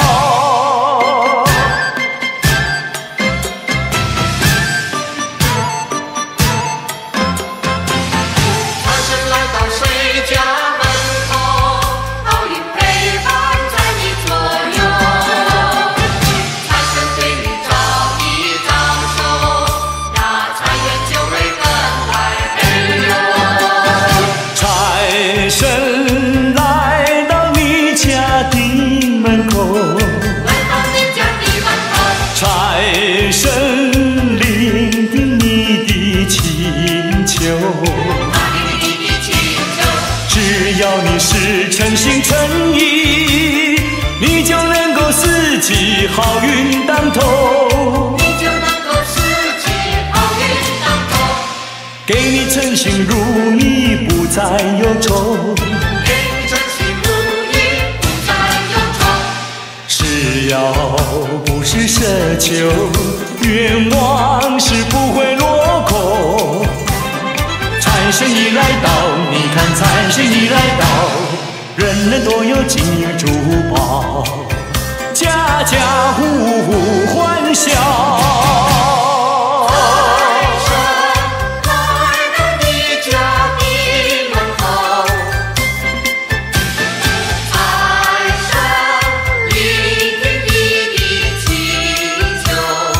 只要你是诚心诚意，你就能够四季好运当头。 你就能够四季好运当头。 给你称心如意，不再忧愁。 给你称心如意，不再忧愁。 只要不是奢求，愿望是不会落空。财神已来到，你看财神已来到，人人都有金银珠宝，家家户户欢笑。 财神来到你家的门口，财神聆听你的祈求。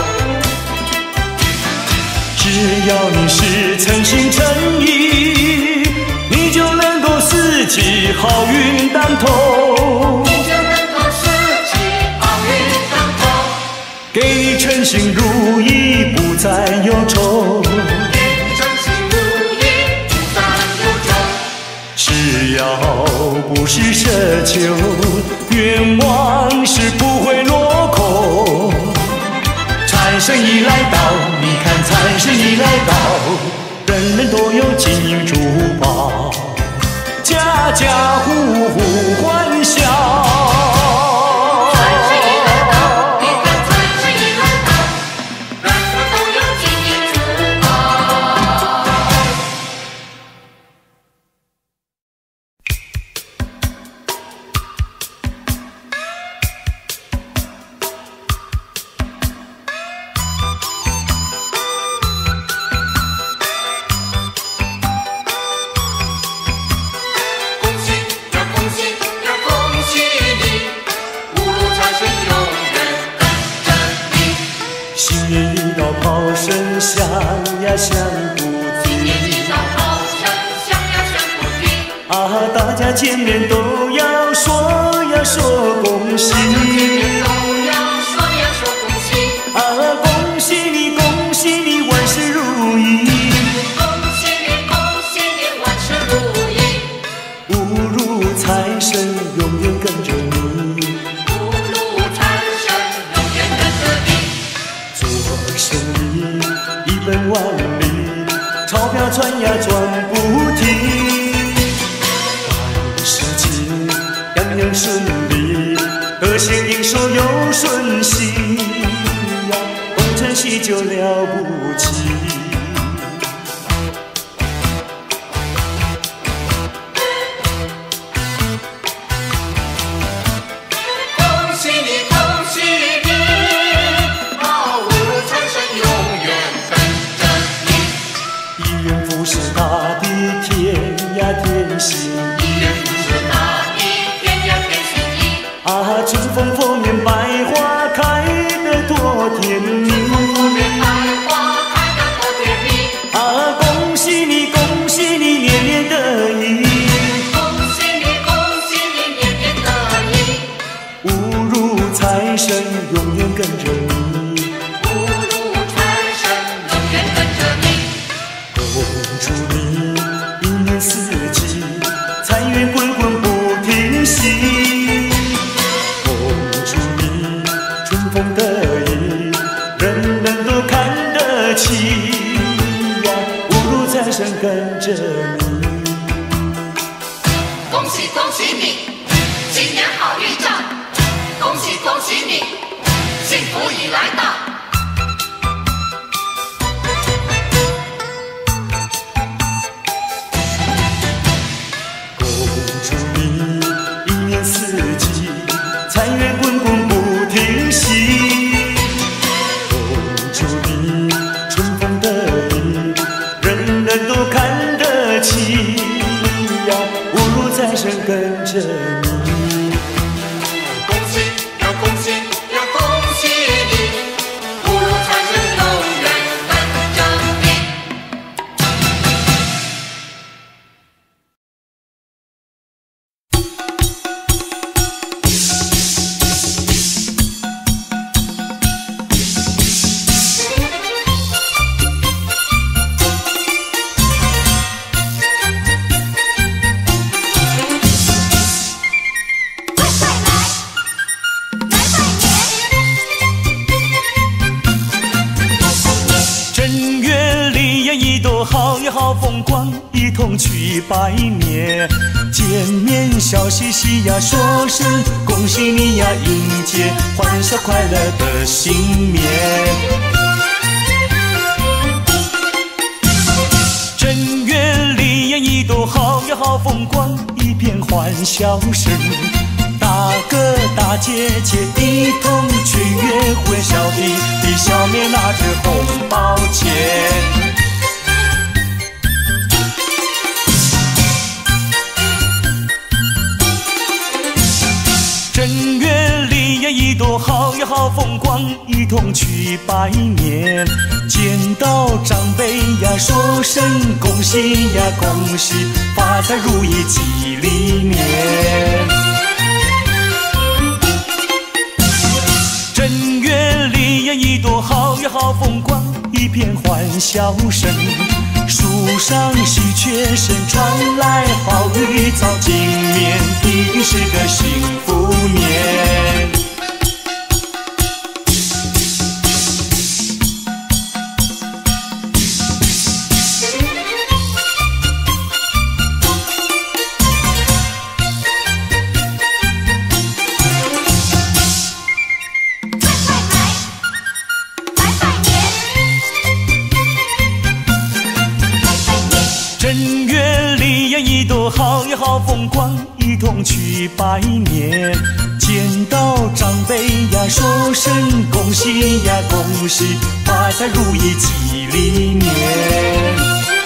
只要你是诚心诚意，你就能够四季好运当头。 你就能够四季好运当头。 给你称心如意，不再忧愁。 给你称心如意，不再忧愁。 只要不是奢求，愿望是不会落空。财神已来到，你看财神已来到，人人都有金银珠宝，家家户户欢笑。 财神已来到，你看财神已来到，人人都有金银珠宝。恭喜呀恭喜呀恭喜你，五路财神永远跟着你。 新年一到，炮声响呀响不新年停一到，炮声响呀响不停。 啊！大家见面都要说呀说恭喜大家见面都要说呀说恭喜。 啊！恭喜你，恭喜你，万事如意。 恭喜你，恭喜你，万事如意。 五路财神永远跟着你， 五路财神永远跟着你。 做生意一本万利，钞票转呀转不停。万事情样样顺利，得心应手又顺心呀，东成西就了不起。 恭喜你，恭喜你，啊，五路财神永远跟着你。 一元复始大地天呀天心一元复始大地，天呀天心意。 啊，春风拂面百花开得多甜蜜。 后面百花开得多甜蜜。 啊，恭喜你，恭喜你，年年得意。 恭喜你，恭喜你，年年得意。 五路财神永远跟着你， 五路财神永远跟着你。 恭祝你一年四季财源滚滚不停息。恭祝你春风得意， 生跟着你。 恭喜恭喜你，新年好运到！恭喜恭喜你，幸福已来到！ 恭祝你一年四季财源滚滚不停息，恭祝你春风得意，人人都看得起呀，福禄财神跟着你。 恭喜要恭喜要恭喜你，福禄财神永远跟着你。 正月里呀一朵好呀好风光，一同去拜年，见面笑嘻嘻呀，说声恭喜你呀，迎接欢笑快乐的新年。正月里呀一朵好呀好风光，一片欢笑声，大哥大姐姐一同去约会，小弟弟小妹拿着红包钱。正月里呀一朵好呀好风光，一同去拜年，见到长辈呀说声恭喜呀恭喜，发财如意吉利年。正月里呀一朵好呀好风光，一片欢笑声，树上喜鹊声传来，好运早今年，一定是个幸福年。正月里呀一朵好呀好风光，一同去拜年，见到长辈呀说声恭喜呀恭喜，发财如意吉利年。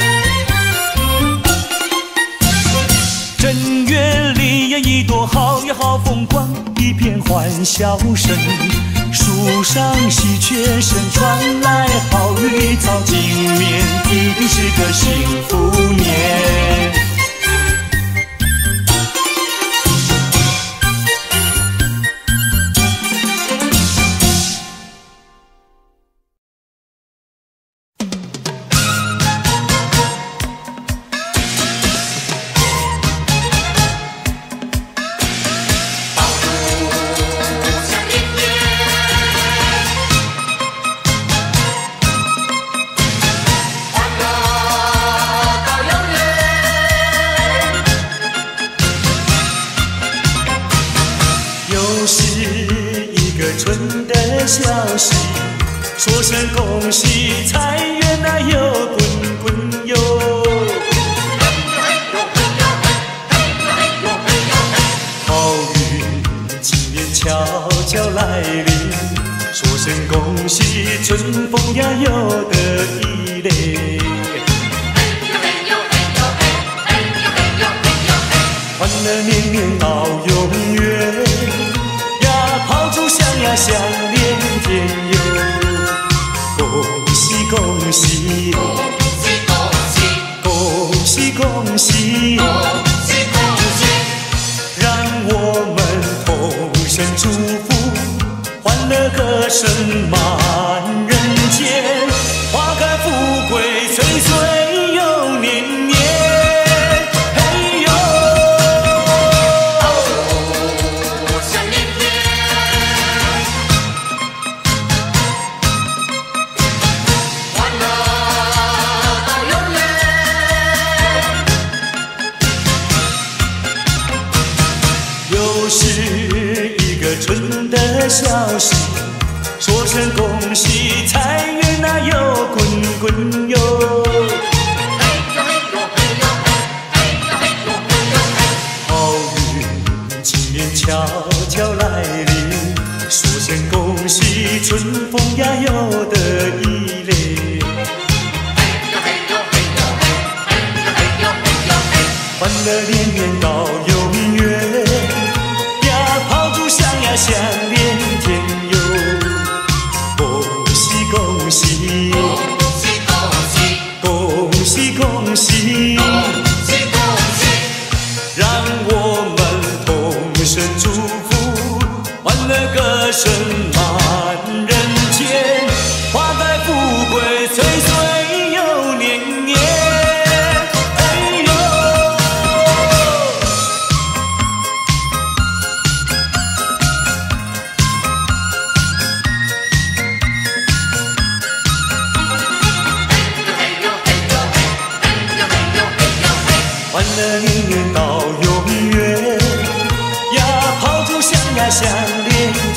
正月里呀一朵好呀好风光，一片欢笑声，树上喜鹊声传来，好运早今年，一定是个幸福年。消息，说声恭喜，财源那又滚滚哟。好运今年悄悄来临，说声恭喜，春风呀又得意嘞。欢乐年年到永远呀，炮竹响呀响连天哟。恭喜恭喜， 恭喜恭喜， 恭喜恭喜， 恭喜恭喜， 让我们同声祝福，欢乐歌声满人间，花开富贵岁岁又年年。 的消息，说声恭喜，财源那又滚滚哟。好运今年悄悄来临，说声恭喜，春风呀又得意嘞。欢乐连绵到永远呀，炮竹响呀响连天哟。恭喜恭喜，恭喜恭喜，恭喜恭喜，让我们同声祝福，欢乐歌声满人间，花开富贵岁岁又年年。欢乐年年到永远呀，炮竹响呀响连